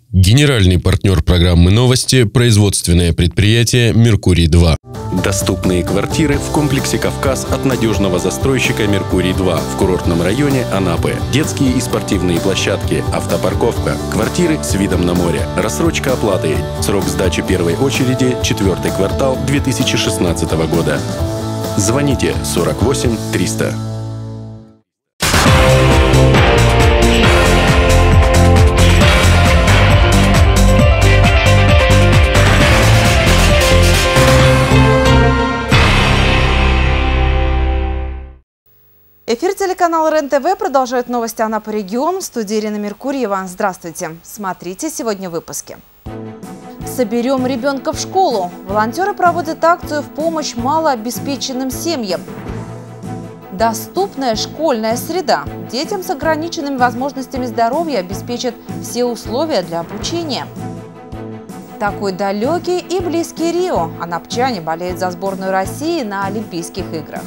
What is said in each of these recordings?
Генеральный партнер программы «Новости» – производственное предприятие «Меркурий-2». Доступные квартиры в комплексе «Кавказ» от надежного застройщика «Меркурий-2» в курортном районе Анапы. Детские и спортивные площадки, автопарковка, квартиры с видом на море, рассрочка оплаты. Срок сдачи первой очереди – 4-й квартал 2016 года. Звоните 48 300. Эфир телеканала РЕН-ТВ продолжает новости Анапы регион. В студии Ирина Меркурьева. Здравствуйте. Смотрите сегодня в выпуске. Соберем ребенка в школу. Волонтеры проводят акцию в помощь малообеспеченным семьям. Доступная школьная среда. Детям с ограниченными возможностями здоровья обеспечат все условия для обучения. Такой далекий и близкий Рио. Анапчане болеют за сборную России на Олимпийских играх.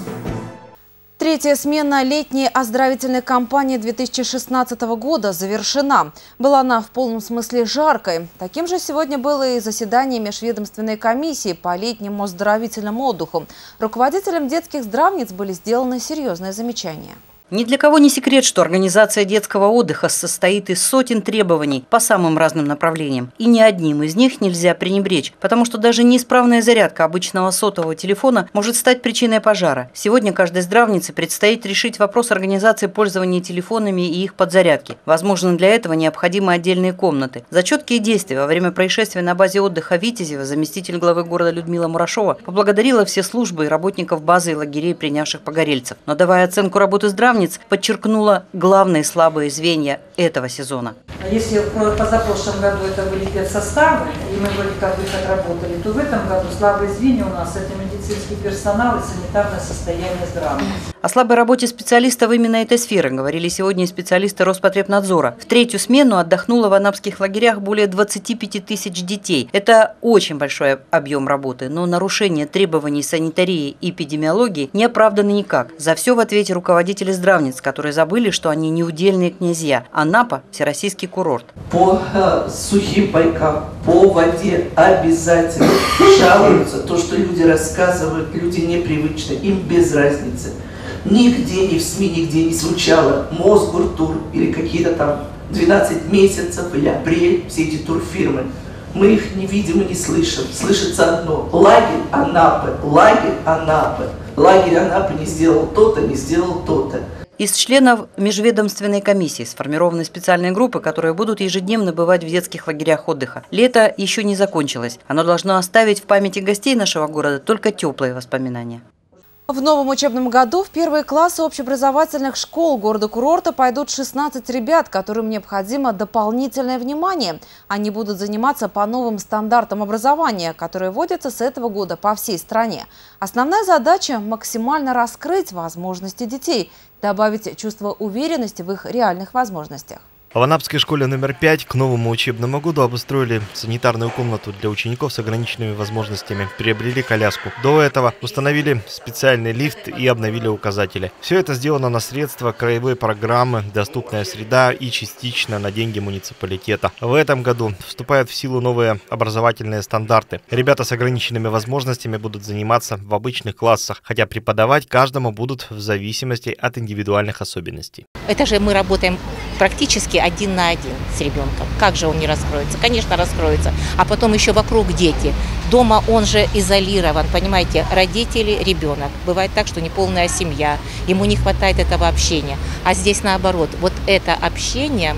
Третья смена летней оздоровительной кампании 2016 года завершена. Была она в полном смысле жаркой. Таким же сегодня было и заседание межведомственной комиссии по летнему оздоровительному отдыху. Руководителям детских здравниц были сделаны серьезные замечания. Ни для кого не секрет, что организация детского отдыха состоит из сотен требований по самым разным направлениям. И ни одним из них нельзя пренебречь, потому что даже неисправная зарядка обычного сотового телефона может стать причиной пожара. Сегодня каждой здравнице предстоит решить вопрос организации пользования телефонами и их подзарядки. Возможно, для этого необходимы отдельные комнаты. За четкие действия во время происшествия на базе отдыха Витязева заместитель главы города Людмила Мурашова поблагодарила все службы и работников базы и лагерей, принявших погорельцев. Но давая оценку работы здравниц, подчеркнула главные слабые звенья этого сезона. Если в позапрошлом году это были педсоставы, и мы вроде как их отработали, то в этом году слабые звенья у нас – это медицинский персонал и санитарное состояние здравия. О слабой работе специалистов именно этой сферы говорили сегодня специалисты Роспотребнадзора. В третью смену отдохнуло в анапских лагерях более 25 тысяч детей. Это очень большой объем работы, но нарушение требований санитарии и эпидемиологии не оправданы никак. За все в ответе руководители здравниц, которые забыли, что они не удельные князья. Анапа – всероссийский курорт. По сухим пайкам, по воде обязательно жалуются. То, что люди рассказывают, люди непривычны, им без разницы. Нигде, ни в СМИ, нигде не звучало Мосгортур или какие-то там 12 месяцев или апрель, все эти турфирмы. Мы их не видим и не слышим. Слышится одно – лагерь Анапы, лагерь Анапы. Лагерь Анапы не сделал то-то, не сделал то-то. Из членов межведомственной комиссии сформированы специальные группы, которые будут ежедневно бывать в детских лагерях отдыха. Лето еще не закончилось. Оно должно оставить в памяти гостей нашего города только теплые воспоминания. В новом учебном году в первые классы общеобразовательных школ города-курорта пойдут 16 ребят, которым необходимо дополнительное внимание. Они будут заниматься по новым стандартам образования, которые вводятся с этого года по всей стране. Основная задача – максимально раскрыть возможности детей, добавить чувство уверенности в их реальных возможностях. В анапской школе номер 5 к новому учебному году обустроили санитарную комнату для учеников с ограниченными возможностями, приобрели коляску. До этого установили специальный лифт и обновили указатели. Все это сделано на средства краевой программы «Доступная среда» и частично на деньги муниципалитета. В этом году вступают в силу новые образовательные стандарты. Ребята с ограниченными возможностями будут заниматься в обычных классах, хотя преподавать каждому будут в зависимости от индивидуальных особенностей. Это же мы работаем практически один на один с ребенком. Как же он не раскроется? Конечно, раскроется. А потом еще вокруг дети. Дома он же изолирован, понимаете, родители, ребенок. Бывает так, что неполная семья, ему не хватает этого общения. А здесь наоборот, вот это общение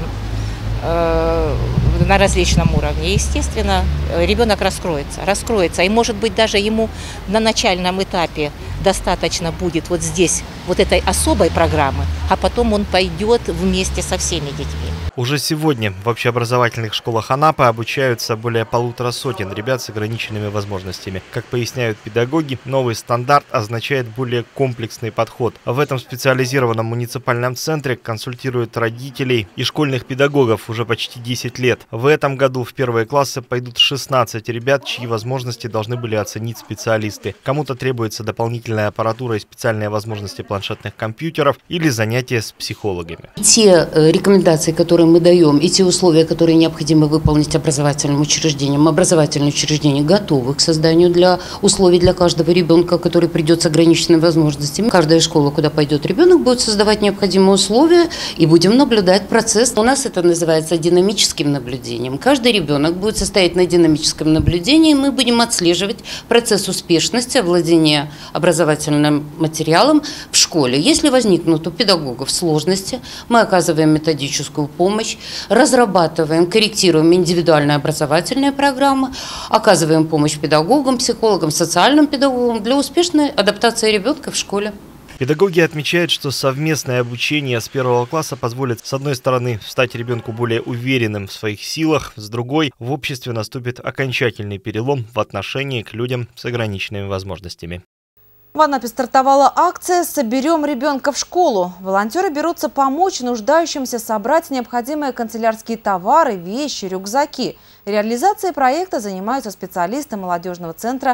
на различном уровне. Естественно, ребенок раскроется. И, может быть, даже ему на начальном этапе достаточно будет вот здесь, вот этой особой программы, а потом он пойдет вместе со всеми детьми. Уже сегодня в общеобразовательных школах Анапы обучаются более 150 ребят с ограниченными возможностями. Как поясняют педагоги, новый стандарт означает более комплексный подход. В этом специализированном муниципальном центре консультируют родителей и школьных педагогов уже почти 10 лет. В этом году в первые классы пойдут 16 ребят, чьи возможности должны были оценить специалисты. Кому-то требуется дополнительная аппаратура и специальные возможности планшетных компьютеров или занятия с психологами. Те рекомендации, которые которые мы даем, и те условия, которые необходимо выполнить образовательным учреждениям, образовательные учреждения готовы к созданию условий для каждого ребенка, который придет с ограниченными возможностями. Каждая школа, куда пойдет ребенок, будет создавать необходимые условия, и будем наблюдать процесс. У нас это называется динамическим наблюдением. Каждый ребенок будет состоять на динамическом наблюдении, и мы будем отслеживать процесс успешности овладения образовательным материалом в школе. Если возникнут у педагогов сложности, мы оказываем методическую помощь, разрабатываем, корректируем индивидуальные образовательные программы, оказываем помощь педагогам, психологам, социальным педагогам для успешной адаптации ребенка в школе. Педагоги отмечают, что совместное обучение с 1 класса позволит, с одной стороны, стать ребенку более уверенным в своих силах, с другой, в обществе наступит окончательный перелом в отношении к людям с ограниченными возможностями. В Анапе стартовала акция «Соберем ребенка в школу». Волонтеры берутся помочь нуждающимся собрать необходимые канцелярские товары, вещи, рюкзаки. Реализацией проекта занимаются специалисты молодежного центра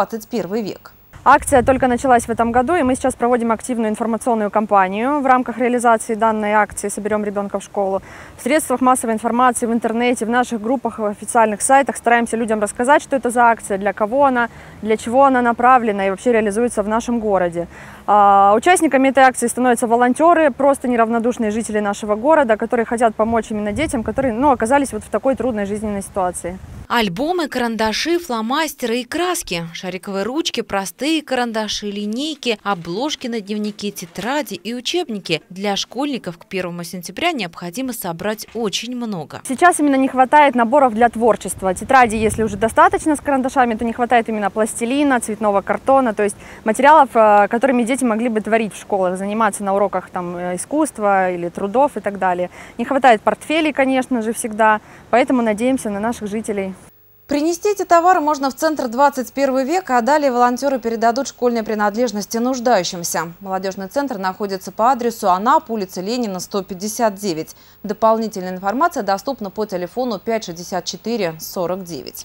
«21 век». Акция только началась в этом году, и мы сейчас проводим активную информационную кампанию в рамках реализации данной акции «Соберем ребенка в школу». В средствах массовой информации, в интернете, в наших группах, в официальных сайтах стараемся людям рассказать, что это за акция, для кого она, для чего она направлена и вообще реализуется в нашем городе. Участниками этой акции становятся волонтеры, просто неравнодушные жители нашего города, которые хотят помочь именно детям, которые оказались вот в такой трудной жизненной ситуации. Альбомы, карандаши, фломастеры и краски, шариковые ручки, простые карандаши, линейки, обложки на дневники, тетради и учебники. Для школьников к 1 сентября необходимо собрать очень много. Сейчас именно не хватает наборов для творчества. Тетради, если уже достаточно с карандашами, то не хватает именно пластилина, цветного картона, то есть материалов, которыми дети могли бы творить в школах, заниматься на уроках искусства или трудов и так далее. Не хватает портфелей, конечно же, всегда, поэтому надеемся на наших жителей. Принести эти товары можно в центр 21 век, а далее волонтеры передадут школьные принадлежности нуждающимся. Молодежный центр находится по адресу Анапа, улица Ленина, 159. Дополнительная информация доступна по телефону 564 49.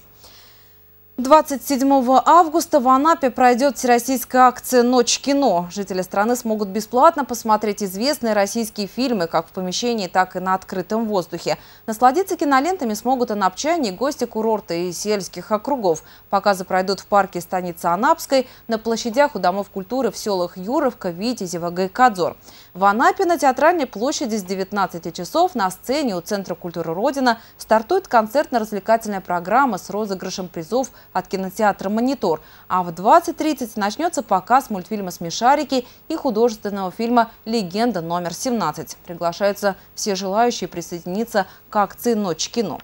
27 августа в Анапе пройдет всероссийская акция «Ночь кино». Жители страны смогут бесплатно посмотреть известные российские фильмы как в помещении, так и на открытом воздухе. Насладиться кинолентами смогут анапчане и гости курорта и сельских округов. Показы пройдут в парке станицы Анапской, на площадях у домов культуры в селах Юровка, Витязево, Гайкадзор. В Анапе на Театральной площади с 19 часов на сцене у Центра культуры «Родина» стартует концертно-развлекательная программа с розыгрышем призов от кинотеатра «Монитор». А в 20:30 начнется показ мультфильма «Смешарики» и художественного фильма «Легенда номер 17». Приглашаются все желающие присоединиться к акции «Ночь кино».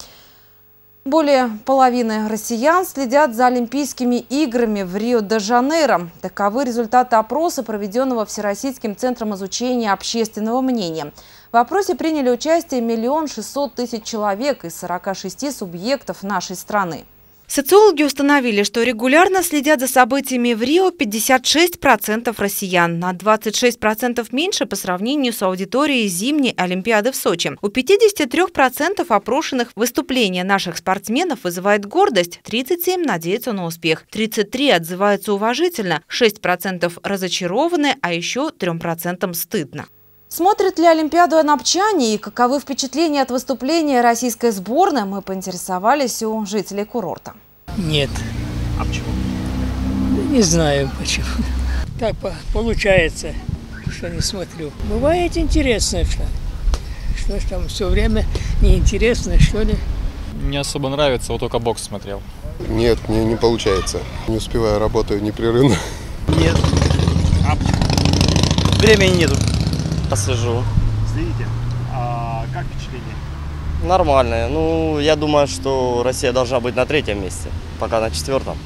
Более половины россиян следят за Олимпийскими играми в Рио-де-Жанейро. Таковы результаты опроса, проведенного Всероссийским центром изучения общественного мнения. В опросе приняли участие 1 600 000 человек из 46 субъектов нашей страны. Социологи установили, что регулярно следят за событиями в Рио 56% россиян, на 26% меньше по сравнению с аудиторией зимней Олимпиады в Сочи. У 53% опрошенных выступления наших спортсменов вызывает гордость, 37% надеются на успех, 33% отзываются уважительно, 6% разочарованы, а еще 3% стыдно. Смотрят ли Олимпиаду анапчане и каковы впечатления от выступления российской сборной, мы поинтересовались у жителей курорта. Нет. А почему? Не знаю почему. Так получается, что не смотрю. Бывает интересно, что ж там все время неинтересно, что ли. Не особо нравится, вот только бокс смотрел. Нет, мне не получается. Не успеваю, работаю непрерывно. Нет. А почему? Времени нету. Посижу. Следите. А как впечатление? Нормальное. Ну, я думаю, что Россия должна быть на 3-м месте, пока на 4-м.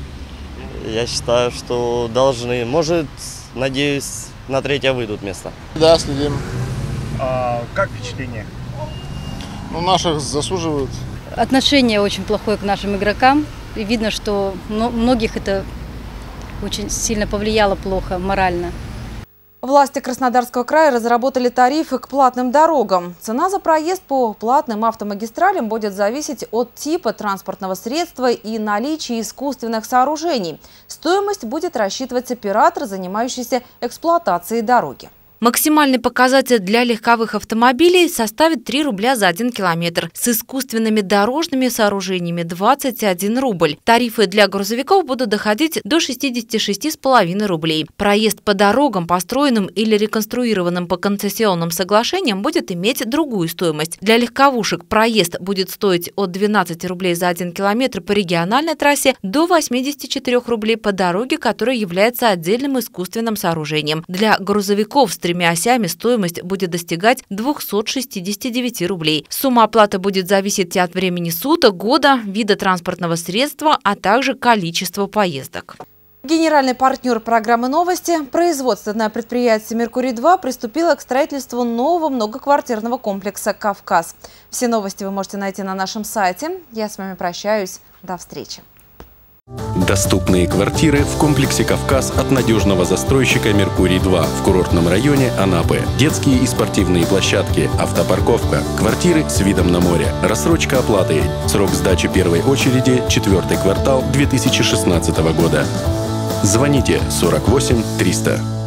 Я считаю, что должны. Может, надеюсь, на 3-е выйдут место. Да, следим. А как впечатление? Ну, наших заслуживают. Отношение очень плохое к нашим игрокам. И видно, что многих это очень сильно повлияло плохо морально. Власти Краснодарского края разработали тарифы к платным дорогам. Цена за проезд по платным автомагистралям будет зависеть от типа транспортного средства и наличия искусственных сооружений. Стоимость будет рассчитывать оператор, занимающийся эксплуатацией дороги. Максимальный показатель для легковых автомобилей составит 3 рубля за 1 километр. С искусственными дорожными сооружениями 21 рубль. Тарифы для грузовиков будут доходить до 66,5 рублей. Проезд по дорогам, построенным или реконструированным по концессионным соглашениям, будет иметь другую стоимость. Для легковушек проезд будет стоить от 12 рублей за 1 километр по региональной трассе до 84 рублей по дороге, которая является отдельным искусственным сооружением. Для грузовиков с 3 осями стоимость будет достигать 269 рублей. Сумма оплаты будет зависеть от времени суток, года, вида транспортного средства, а также количества поездок. Генеральный партнер программы «Новости», производственное предприятие «Меркурий-2» приступило к строительству нового многоквартирного комплекса «Кавказ». Все новости вы можете найти на нашем сайте. Я с вами прощаюсь. До встречи. Доступные квартиры в комплексе «Кавказ» от надежного застройщика «Меркурий-2» в курортном районе Анапы. Детские и спортивные площадки, автопарковка, квартиры с видом на море, рассрочка оплаты. Срок сдачи первой очереди – 4-й квартал 2016 года. Звоните 48 300.